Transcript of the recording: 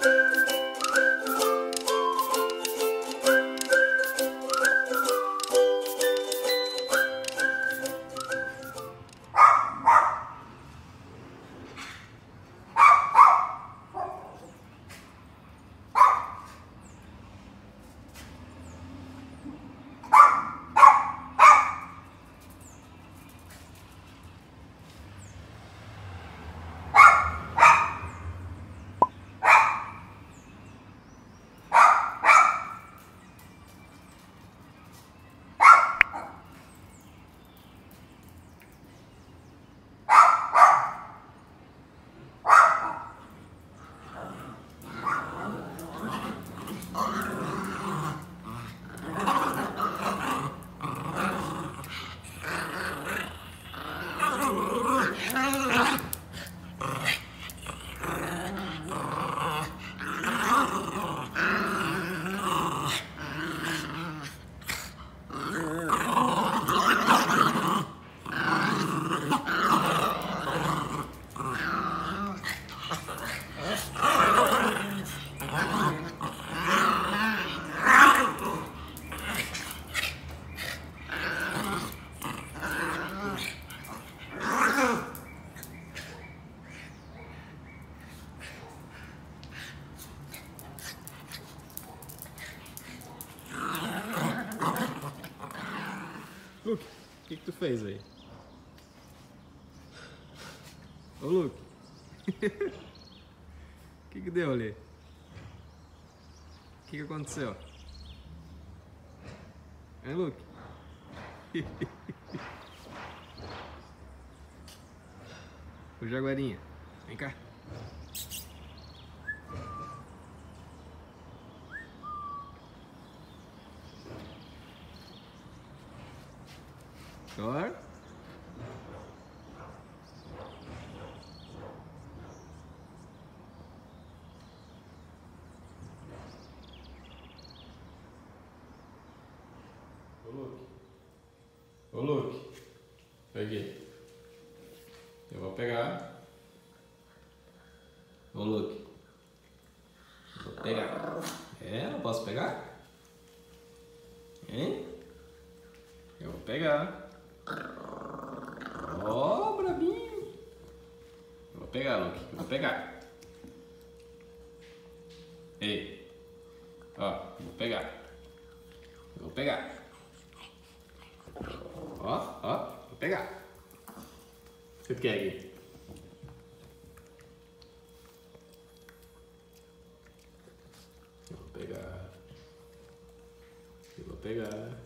Luke, o que tu fez aí? Ô Luke, o que deu ali? O que aconteceu? Hein, Luke? Ô Jaguarinha, vem cá. Claro. Ô Luke. Ô Luke. Peguei. Eu vou pegar. Ô Luke. Vou pegar. É, eu posso pegar? Hein? Eu vou pegar. Ó, brabinho. Eu vou pegar, Luke. Eu vou pegar. Ei. Ó, eu vou pegar. Eu vou pegar. Ó, vou pegar. O que tu quer aqui? Eu vou pegar. Eu vou pegar.